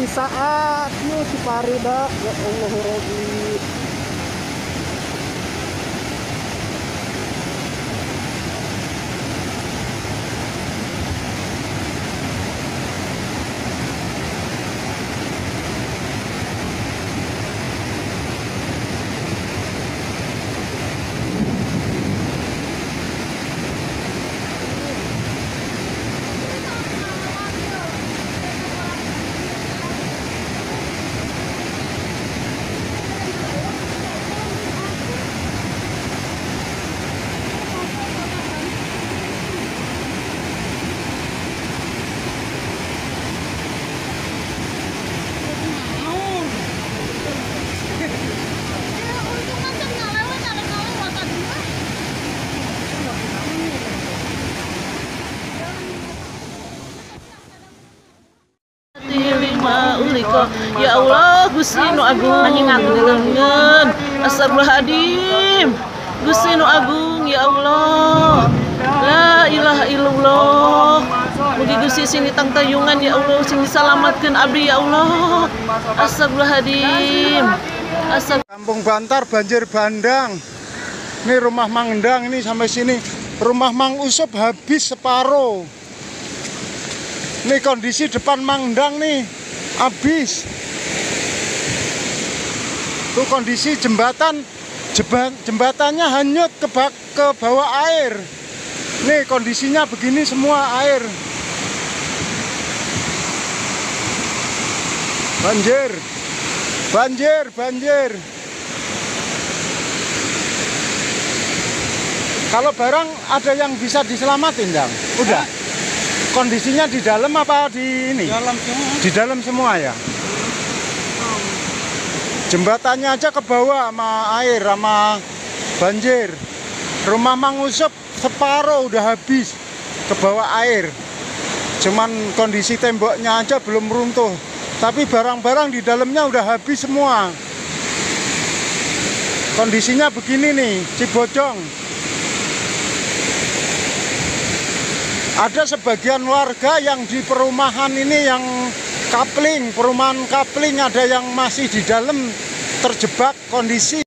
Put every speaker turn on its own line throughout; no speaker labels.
saat yuk si Parida ya Allah Robi.
Ya Allah, Gusti nu agung ngelengen. Astagfirullahaladzim. Gusti nu agung, ya Allah. La ilaha illallah. Mugi Gusti sing ditangtayungan ya Allah, sing disalamatkeun abdi ya Allah. Astagfirullahaladzim.
Kampung Bantar banjir bandang. Ini rumah Mang Endang ini sampai sini. Rumah Mang Usop habis separuh. Ini kondisi depan Mang Endang nih. Habis. Tuh kondisi jembatannya hanyut ke bawah air. Nih kondisinya begini semua air. Banjir. Banjir, banjir. Kalau barang ada yang bisa diselamatin, Dang? Udah. Kondisinya di dalam apa di ini?
Dalam semua.
Di dalam semua ya. Jembatannya aja ke bawah sama air, sama banjir. Rumah Mang Usop separuh udah habis ke bawah air. Cuman kondisi temboknya aja belum runtuh. Tapi barang-barang di dalamnya udah habis semua. Kondisinya begini nih, Cibojong. Ada sebagian warga yang di perumahan ini yang kapling, perumahan kapling ada yang masih di dalam terjebak kondisi.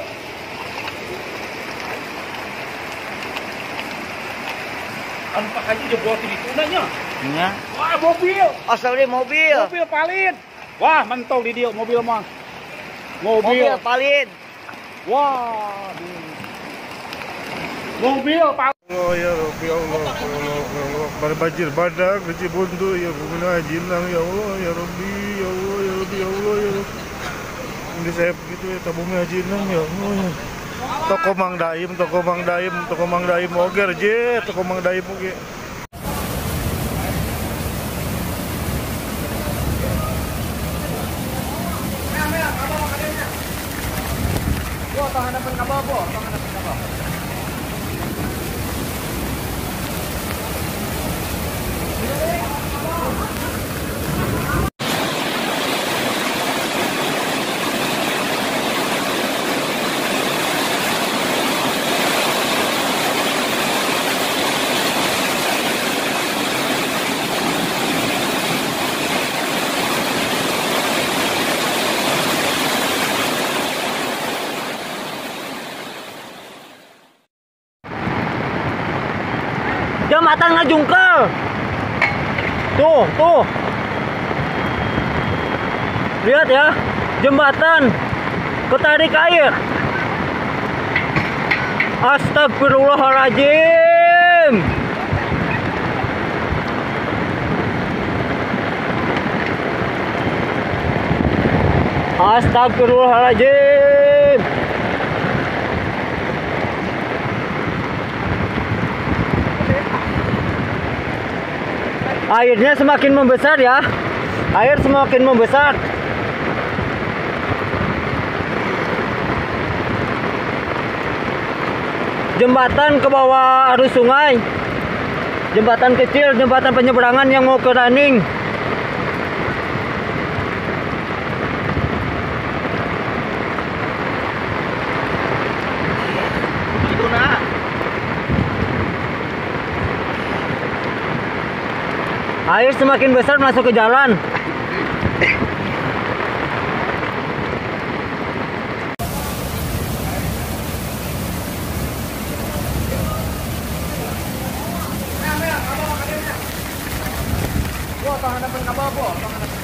Anu Pak Haji jebol di tunanya.
Ya.
Wah, mobil.
Asal dia mobil.
Mobil palin. Wah, mentok di dia mobil mah. Mobil
palin.
Wah. Mobil palin.
Allah ya Rabbi Allah, pada banjir bandang kecil buntu ya guna jilang ya Allah ya Rabbi ya Allah ya Rabbi ya Allah ya Rabbi. Ini saya begitu ya tabungnya jilang ya Allah ya. Toko Mang Daim oger je, toko Mang Daim oge.
Wah, tahan apa kabel, Bo? Tahan apa kabel?
Jembatan ngajungkel. Tuh. Lihat ya, jembatan ketarik air. Astagfirullahaladzim. Astagfirullahaladzim. Airnya semakin membesar ya. Air semakin membesar. Jembatan ke bawah arus sungai. Jembatan kecil, jembatan penyeberangan yang mau ke Raning. Air semakin besar masuk ke jalan.
Bang, ada pun kabel apa?